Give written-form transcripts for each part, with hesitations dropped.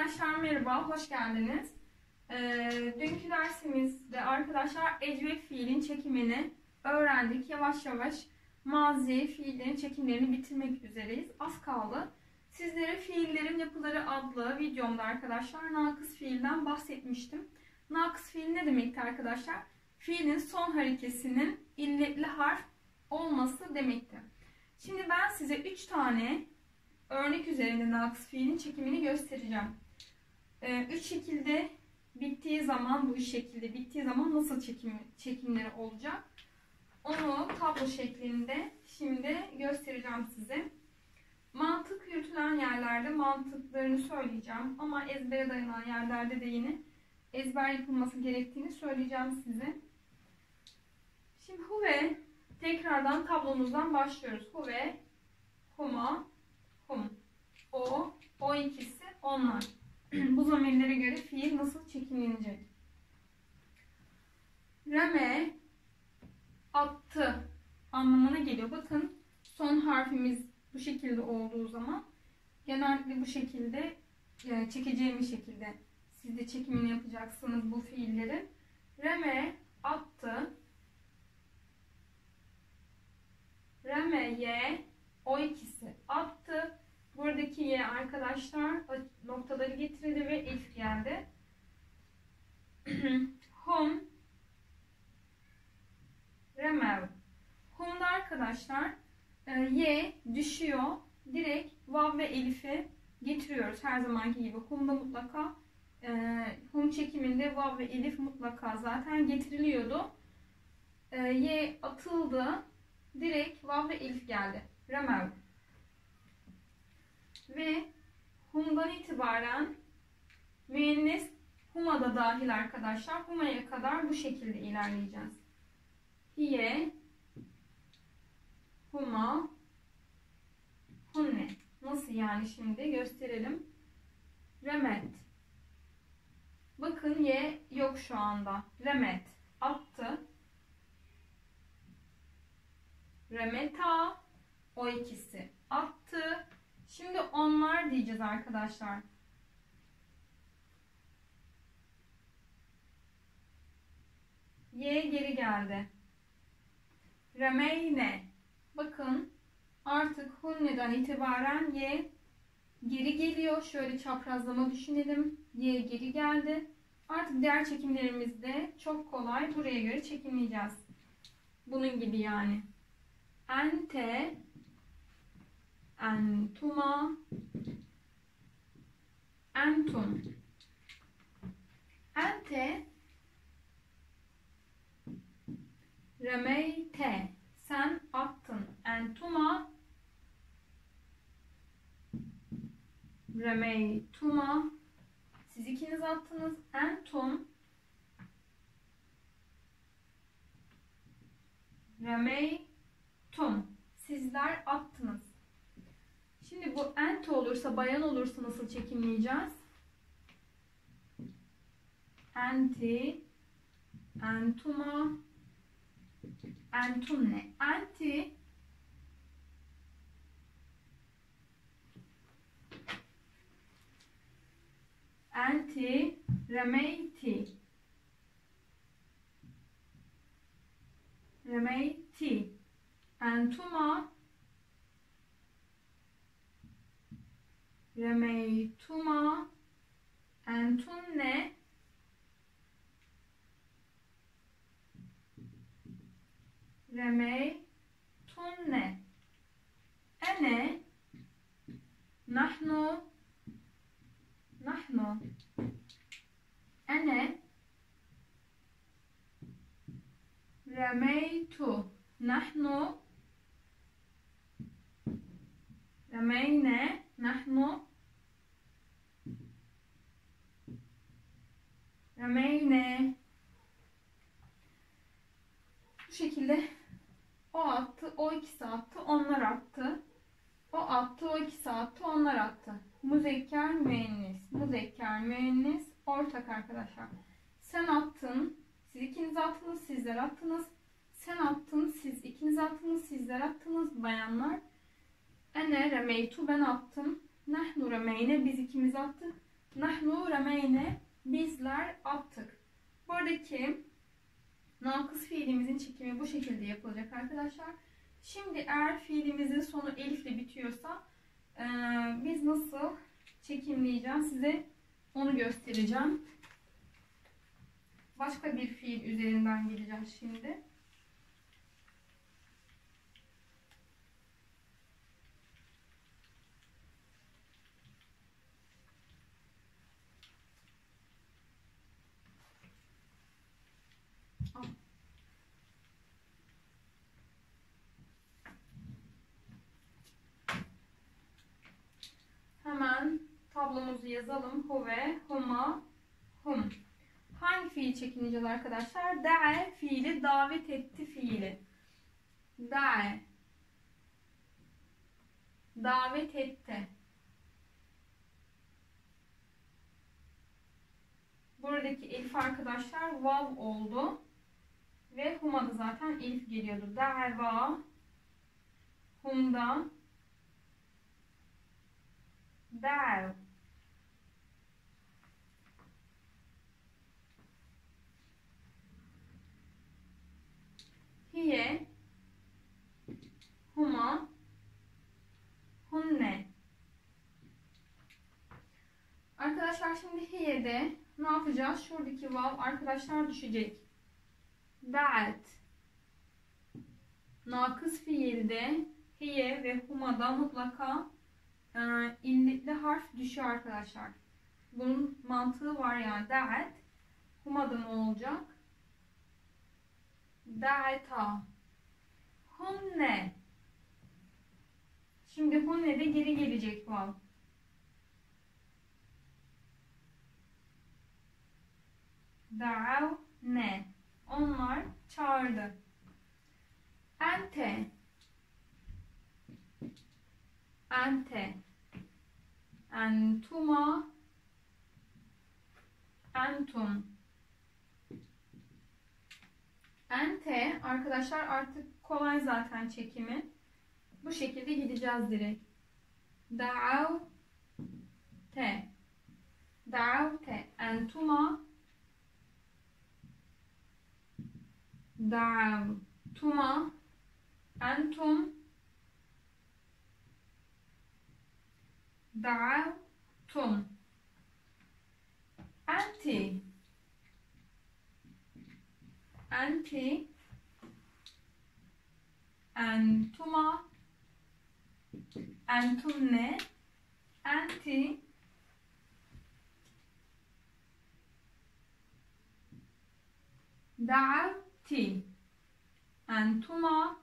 Arkadaşlar merhaba, hoş geldiniz. Dünkü dersimizde arkadaşlar ecvef fiilin çekimini öğrendik. Yavaş yavaş mazi fiillerin çekimlerini bitirmek üzereyiz. Az kaldı. Sizlere fiillerin yapıları adlı videomda arkadaşlar nakıs fiilden bahsetmiştim. Nakıs fiil ne demekti arkadaşlar? Fiilin son harekesinin illetli harf olması demekti. Şimdi ben size 3 tane örnek üzerinde nakıs fiilin çekimini göstereceğim. 3 şekilde bittiği zaman, bu şekilde bittiği zaman nasıl çekimleri olacak? Onu tablo şeklinde şimdi göstereceğim size. Mantık yürütülen yerlerde mantıklarını söyleyeceğim. Ama ezbere dayanan yerlerde de yine ezber yapılması gerektiğini söyleyeceğim size. Şimdi huve, tekrardan tablomuzdan başlıyoruz. Huve, huma, hum. O ikisi, onlar. Bu zamirlere göre fiil nasıl çekimlenecek? Reme, attı anlamına geliyor. Bakın son harfimiz bu şekilde olduğu zaman genellikle bu şekilde çekeceğimiz şekilde siz de çekimini yapacaksınız bu fiillerin. Reme, attı. Remeye, o ikisi attı. Buradaki y arkadaşlar noktaları getirdi ve elif geldi. Hum, remev. Hum'da arkadaşlar y düşüyor. Direkt vav ve elifi getiriyoruz her zamanki gibi. Hum'da mutlaka hum çekiminde vav ve elif mutlaka zaten getiriliyordu. Y atıldı. Direkt vav ve elif geldi. Remev. Ve hum'dan itibaren müennes huma da dahil arkadaşlar. Huma'ya kadar bu şekilde ilerleyeceğiz. Hiye, huma, hunne. Nasıl yani şimdi gösterelim. Remet. Bakın y yok şu anda. Remet. Attı. Remeta. O ikisi attı. Şimdi onlar diyeceğiz arkadaşlar. Y geri geldi. Remeyne. Bakın artık hunne'den itibaren y geri geliyor. Şöyle çaprazlama düşünelim. Y geri geldi. Artık diğer çekimlerimizde çok kolay. Buraya göre çekimleyeceğiz. Bunun gibi yani. Ente, entuma, entum. Ente, remeyte, sen attın. Entuma, remeytuma, siz ikiniz attınız. Entum, remeytum, sizler attınız. Şimdi bu ente olursa, bayan olursa nasıl çekimleyeceğiz? Enti, entuma, entumne. Enti, enti, remeyti, remeyti, entuma, remeytuma, entunne, remeytunne, ene, nahnu, nahnu, ene, remeytu, nahnu, remeyne, nahnu, remeyne. Bu şekilde o attı, o ikisi attı, onlar attı. O attı, o ikisi attı, onlar attı. Muzekker, müennis. Muzekker, müennis ortak arkadaşlar. Sen attın, siz ikiniz attınız, sizler attınız. Sen attın, siz ikiniz attınız, sizler attınız bayanlar. Ene remeytu, ben attım. Nehnu remeyne, biz ikimiz attık. Nahnu remeyne. Bizler attık. Buradaki nakıs fiilimizin çekimi bu şekilde yapılacak arkadaşlar. Şimdi eğer fiilimizin sonu elifle bitiyorsa biz nasıl çekimleyeceğiz size onu göstereceğim. Başka bir fiil üzerinden geleceğiz şimdi. Hemen tablomuzu yazalım. Huve, huma, hum. Hangi fiil çekineceğiz arkadaşlar? Da'a fiili, davet etti fiili. Da'a. Davet etti. Buradaki elif arkadaşlar vav oldu. Ve huma'da zaten elif geliyordu. Da'va, humda, dav. Hiye, huma, hunne. Arkadaşlar şimdi hiye'de ne yapacağız? Şuradaki vav arkadaşlar düşecek. Da'at. Nakıs fiilde hiye ve huma'da mutlaka illetli harf düşüyor arkadaşlar. Bunun mantığı var yani. Da'at. Huma'da ne olacak? Da'ata. Hunne. Şimdi hunne de geri gelecek vav. Da'avne. Onlar çağırdı. Ente. Ente. Entuma. Entum. Ente arkadaşlar artık kolay zaten çekimi. Bu şekilde gideceğiz direkt. Da'avte. Da'avte. Entuma. Da'avtuma. Entum. Da'avtum. Enti. Enti. Entuma. Entumne. Enti. Da'avti. Entuma.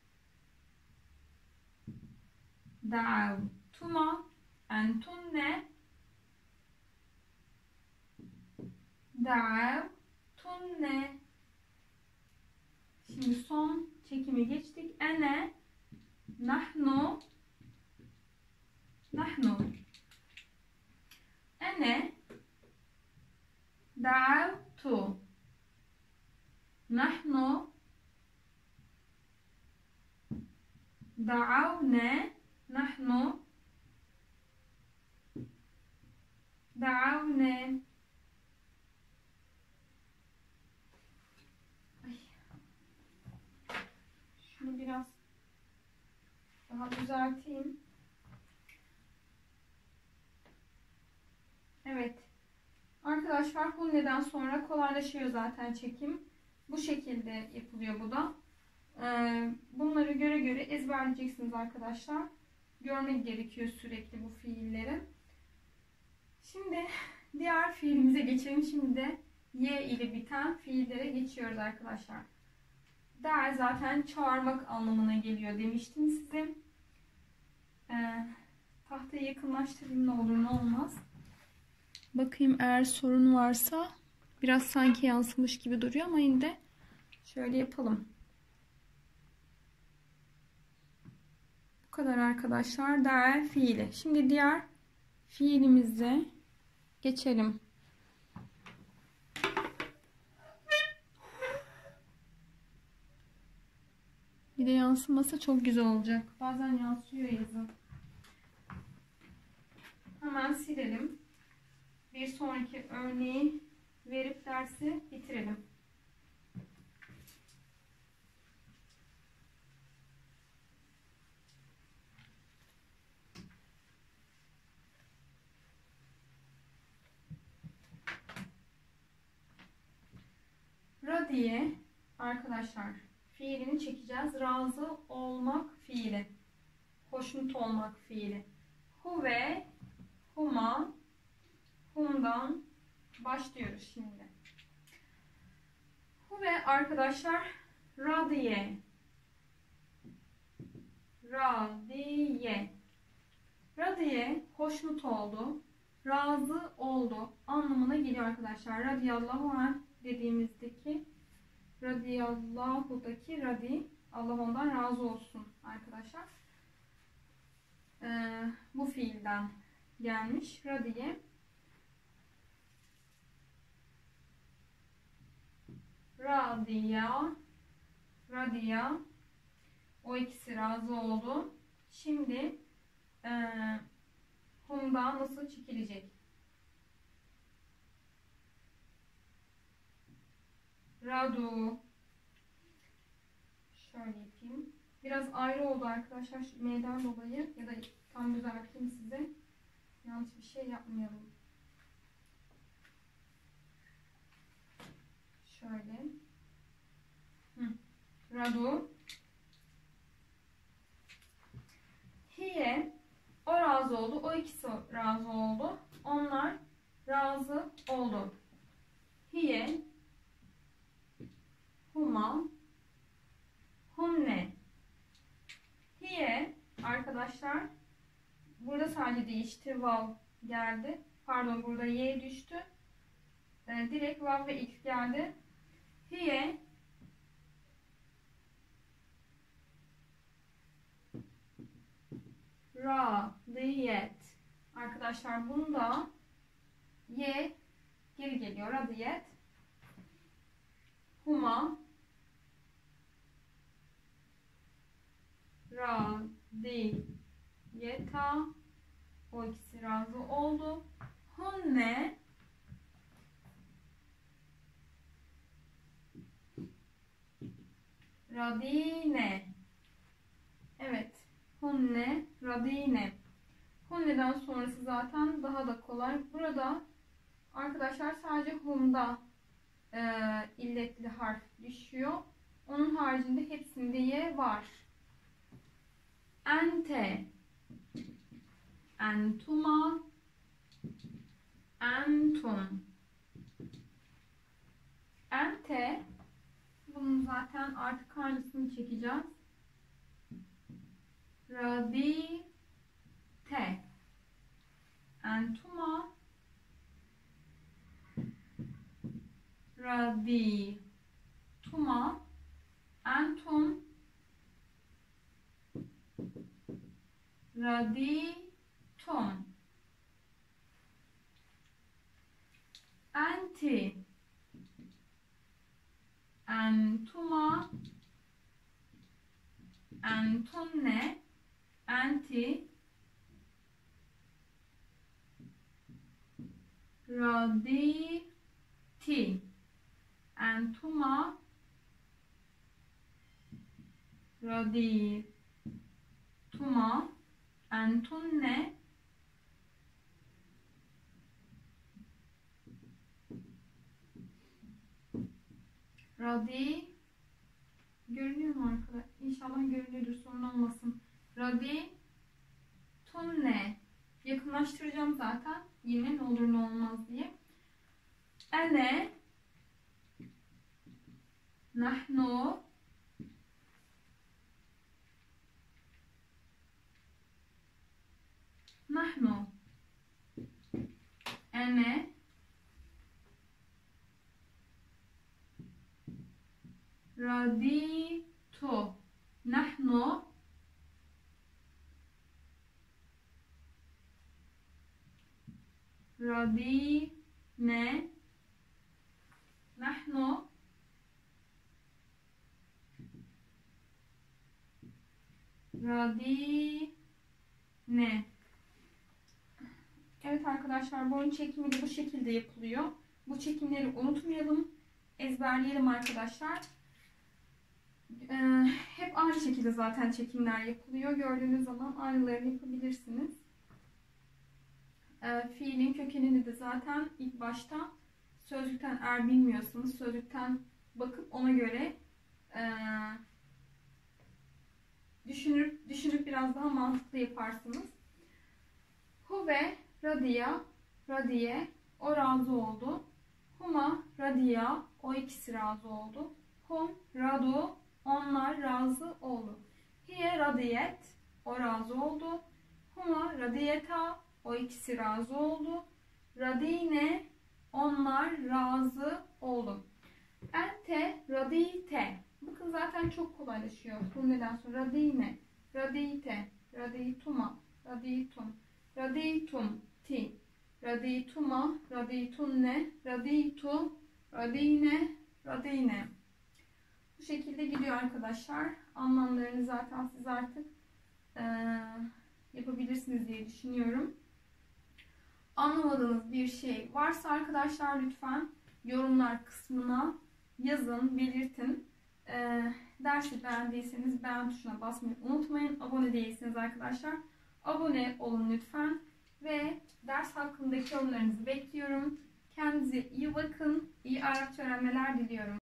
Da'avtuma. Entunne. Da'avtunne. Şimdi son çekime geçtik. Ene. Nahnu. Nahnu. Ene. Da'avtu. Nahnu. Da'avne. Nahnu. Da'avne. Şunu biraz daha düzelteyim. Evet. Arkadaşlar hunneden sonra kolaylaşıyor zaten çekim. Bu şekilde yapılıyor bu da. Bunları göre göre ezberleyeceksiniz arkadaşlar. Görmek gerekiyor sürekli bu fiilleri. Şimdi diğer fiilimize geçelim. Şimdi de y ile biten fiillere geçiyoruz arkadaşlar. Da zaten çağırmak anlamına geliyor demiştim size. Tahtayı yakınlaştırayım ne olur ne olmaz. Bakayım eğer sorun varsa biraz sanki yansımış gibi duruyor ama yine de şöyle yapalım. Bu kadar arkadaşlar. Da fiili. Şimdi diğer fiilimize geçelim. Bir de yansıması çok güzel olacak. Bazen yansıyor yazı. Hemen silelim. bir sonraki örneği verip dersi bitirelim. Radiye arkadaşlar fiilini çekeceğiz. Razı olmak fiili. Hoşnut olmak fiili. Huve, huma, humdan başlıyoruz şimdi. Huve arkadaşlar radiye. Radiye. Radiye hoşnut oldu. Razı oldu anlamına geliyor arkadaşlar. Radiyallahu anh dediğimizdeki radiyallahu,'daki radi, Allah ondan razı olsun arkadaşlar. Bu fiilden gelmiş radiye. Radiya, radiya, o ikisi razı oldu. Şimdi humdan nasıl çekilecek? Radu. Şöyle yapayım. Biraz ayrı oldu arkadaşlar şu M'den dolayı, ya da tam düzelteyim size. Yanlış bir şey yapmayalım. Şöyle. Radu. Hiye. O razı oldu. O ikisi razı oldu. Onlar razı oldu. Hiye. Huma. Hunne. Hiye arkadaşlar burada sadece değişti. Vav geldi. Pardon, burada y düştü. Direkt vav ve x geldi. Hiye radiyet. Arkadaşlar bunda y geri geliyor. Radiyet. Huma radiyeta. O ikisi razı oldu. Hunne radine. Evet. Hunne radine. Hunne'den sonrası zaten daha da kolay. Burada arkadaşlar sadece humda illetli harf düşüyor. Onun haricinde hepsinde y var. Ente. Entuma. Entum. Ente. Bunun zaten artık aynısını çekeceğiz. Radite. Entuma. Radituma. Entum. Raditum. Enti. Entuma. Entunne. Enti. Raditi. Entuma. Radituma. Entunne. Radi. Görünüyor mu arkadaşlar? İnşallah görünüyordur, sorun olmasın. Radi tunne. Yakınlaştıracağım zaten. Yine ne olur ne olmaz diye. Ene. Nahnu. Nahnu. Ene. Raditu. Nahnu. Radine. Nahnu. Radine. Evet arkadaşlar, boyun çekimi de bu şekilde yapılıyor. Bu çekimleri unutmayalım. Ezberleyelim arkadaşlar. Hep aynı şekilde zaten çekimler yapılıyor. Gördüğünüz zaman aynılarını yapabilirsiniz. Fiilin kökenini de zaten ilk başta sözlükten, eğer bilmiyorsanız sözlükten bakıp ona göre düşünüp biraz daha mantıklı yaparsınız. Huve radiya, radiye, o razı oldu. Huma radiya, o ikisi razı oldu. Hum radu, onlar razı oldu. Hiye radiyet, o razı oldu. Huma radiyeta, o ikisi razı oldu. Radine, onlar razı oldu. Ente radite. Bakın zaten çok kolaylaşıyor. Bu neden sonra radine, radite, radituma, raditum, raditum ti, radituma, raditunne, raditu, radine, radine. Bu şekilde gidiyor arkadaşlar. Anlamlarını zaten siz artık yapabilirsiniz diye düşünüyorum. Anlamadığınız bir şey varsa arkadaşlar lütfen yorumlar kısmına yazın, belirtin. Dersi beğendiyseniz beğen tuşuna basmayı unutmayın. Abone değilseniz arkadaşlar abone olun lütfen. Ve ders hakkındaki yorumlarınızı bekliyorum. Kendinize iyi bakın. İyi Arapça öğrenmeler diliyorum.